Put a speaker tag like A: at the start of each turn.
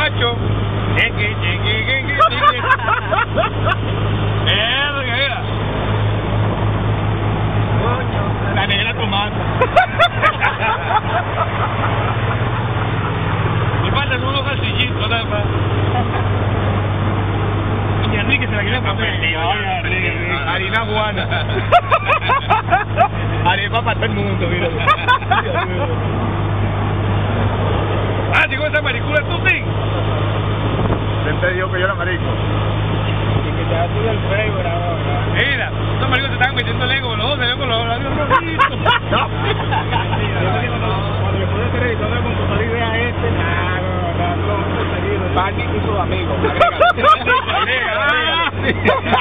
A: macho. La negra tomando. Me faltan unos calcillitos, nada más. Y Enrique se la quiere comer. Harina Juana. Arepa para todo el mundo, mira. Ah, llegó esa maricula tú, sí.
B: ¿Quién te dijo que yo era marico?
C: Y que te da todo el flavor ahora.
A: Mira, estos maricos se están metiendo lengua, los dos se ven con los labios rojitos.
C: Cuando le pones crédito de computador y vea este, no, conseguido.
B: Barney y sus amigos.
A: Agrégalo.